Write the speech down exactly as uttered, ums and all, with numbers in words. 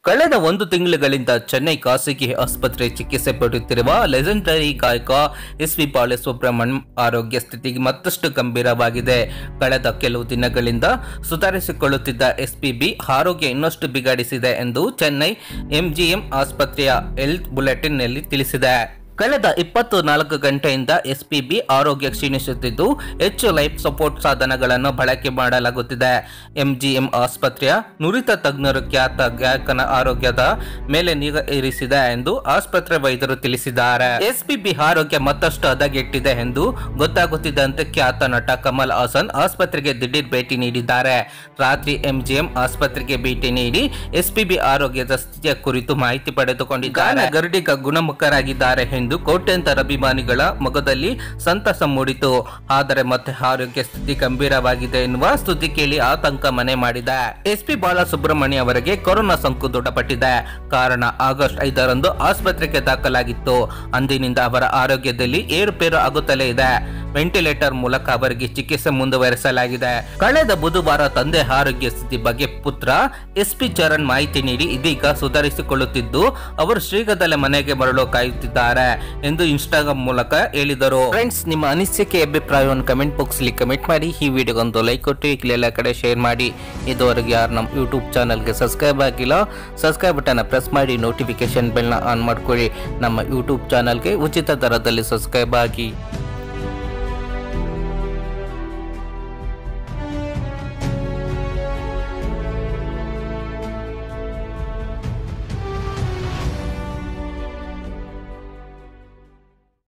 ಕಳೆದ ಒಂದು ತಿಂಗಳುಗಳಿಂದ ಚೆನ್ನೈ ಖಾಸಗಿ ಆಸ್ಪತ್ರೆ ಚಿಕಿತ್ಸೆ ಪಡೆಯುತ್ತಿರುವ ಲೆಜೆಂಡರಿ ಗಾಯಕ ಎಸ್ ಪಿ ಬಾಲಸುಬ್ರಹ್ಮಣ್ಯಂ ಆರೋಗ್ಯ ಸ್ಥಿತಿ ಮತ್ತಷ್ಟು ಗಂಭೀರವಾಗಿದೆ. ಕಳೆದ ಕೆಲವು ದಿನಗಳಿಂದ ಸುಧಾರಿಸಿಕೊಳ್ಳುತ್ತಿದ್ದ ಎಸ್ಪಿಬಿ ಆರೋಗ್ಯ ಇನ್ನಷ್ಟು ಬಿಗಡಿಸಿದೆ ಎಂದು ಚೆನ್ನೈ ಎಂಜಿಎಂ ಆಸ್ಪತ್ರೆಯ ಹೆಲ್ತ್ ಬುಲೆಟಿನ್ನಲ್ಲಿ ತಿಳಿಸಿದೆ. ಕಳೆದ ಇಪ್ಪತ್ತು ನಾಲ್ಕು ಗಂಟೆಯಿಂದ ಎಸ್ಪಿಬಿ ಆರೋಗ್ಯ ಕ್ಷೀಣಿಸುತ್ತಿದ್ದು ಹೆಚ್ಚು ಲೈಫ್ ಸಪೋರ್ಟ್ ಸಾಧನಗಳನ್ನು ಬಳಕೆ ಮಾಡಲಾಗುತ್ತಿದೆ. ಎಂಜಿಎಂ ಆಸ್ಪತ್ರೆಯ ನುರಿತ ತಜ್ಞರು ಖ್ಯಾತ ಗಾಯಕನ ಆರೋಗ್ಯದ ಮೇಲೆ ನಿಗಾ ಇರಿಸಿದೆ ಎಂದು ಆಸ್ಪತ್ರೆ ವೈದ್ಯರು ತಿಳಿಸಿದ್ದಾರೆ. ಎಸ್ಪಿಬಿ ಆರೋಗ್ಯ ಮತ್ತಷ್ಟು ಹದಗೆಟ್ಟಿದೆ ಎಂದು ಗೊತ್ತಾಗುತ್ತಿದ್ದಂತೆ ಖ್ಯಾತ ನಟ ಕಮಲ್ ಹಾಸನ್ ಆಸ್ಪತ್ರೆಗೆ ದಿಢೀರ್ ಭೇಟಿ ನೀಡಿದ್ದಾರೆ. ರಾತ್ರಿ ಎಂಜಿಎಂ ಆಸ್ಪತ್ರೆಗೆ ಭೇಟಿ ನೀಡಿ ಎಸ್ಪಿಬಿ ಆರೋಗ್ಯದ ಸ್ಥಿತಿಯ ಕುರಿತು ಮಾಹಿತಿ ಪಡೆದುಕೊಂಡಿದ್ದಾರೆ. ಗರುಡಿಗ ಗುಣಮುಖರಾಗಿದ್ದಾರೆ ಎಂದು ಕೋಟ್ಯಂತರ ಅಭಿಮಾನಿಗಳ ಮೊಗದಲ್ಲಿ ಸಂತಸ ಮೂಡಿತು. ಆದರೆ ಮತ್ತೆ ಆರೋಗ್ಯ ಸ್ಥಿತಿ ಗಂಭೀರವಾಗಿದೆ ಎನ್ನುವ ಸುದ್ದಿ ಕೇಳಿ ಆತಂಕ ಮನೆ ಮಾಡಿದೆ. ಎಸ್ಪಿ ಬಾಲಸುಬ್ರಹ್ಮಣ್ಯ ಅವರಿಗೆ ಕೊರೋನಾ ಸೋಂಕು ದೃಢಪಟ್ಟಿದೆ. ಕಾರಣ ಆಗಸ್ಟ್ ಐದರಂದು ಆಸ್ಪತ್ರೆಗೆ ದಾಖಲಾಗಿತ್ತು. ಅಂದಿನಿಂದ ಅವರ ಆರೋಗ್ಯದಲ್ಲಿ ಏರುಪೇರು ಆಗುತ್ತಲೇ ಇದೆ. ವೆಂಟಿಲೇಟರ್ ಮೂಲಕ ಅವರಿಗೆ ಚಿಕಿತ್ಸೆ ಮುಂದುವರೆಸಲಾಗಿದೆ. ಕಳೆದ ಬುಧವಾರ ತಂದೆ ಆರೋಗ್ಯ ಸ್ಥಿತಿ ಬಗ್ಗೆ ಪುತ್ರ ಎಸ್ಪಿ ಚರಣ್ ಮಾಹಿತಿ ನೀಡಿ ಇದೀಗ ಸುಧಾರಿಸಿಕೊಳ್ಳುತ್ತಿದ್ದು ಅವರು ಶೀಘ್ರದಲ್ಲೇ ಮನೆಗೆ ಮರಳು ಕಾಯುತ್ತಿದ್ದಾರೆ ಎಂದು ಇನ್ಸ್ಟಾಗ್ರಾಮ್ ಮೂಲಕ ಹೇಳಿದರು. ಫ್ರೆಂಡ್ಸ್, ನಿಮ್ಮ ಅನಿಸಿಕೆ ಅಭಿಪ್ರಾಯವನ್ನು ಕಮೆಂಟ್ ಬಾಕ್ಸ್ ಅಲ್ಲಿ ಕಮೆಂಟ್ ಮಾಡಿ. ಈ ವಿಡಿಯೋಗೊಂದು ಲೈಕ್ ಕೊಟ್ಟು ಈ ಎಲ್ಲ ಕಡೆ ಶೇರ್ ಮಾಡಿ. ಇದುವರೆಗೆ ಯಾರು ನಮ್ಮ ಯೂಟ್ಯೂಬ್ ಚಾನಲ್ಗೆ ಸಬ್ಸ್ಕ್ರೈಬ್ ಆಗಿಲ್ಲ, ಸಬ್ಸ್ಕ್ರೈಬ್ ಬಟನ್ ಪ್ರೆಸ್ ಮಾಡಿ, ನೋಟಿಫಿಕೇಶನ್ ಬೆಲ್ನ ಆನ್ ಮಾಡ್ಕೊಳ್ಳಿ. ನಮ್ಮ ಯೂಟ್ಯೂಬ್ ಚಾನಲ್ಗೆ ಉಚಿತ ದರದಲ್ಲಿ ಸಬ್ಸ್ಕ್ರೈಬ್ ಆಗಿ.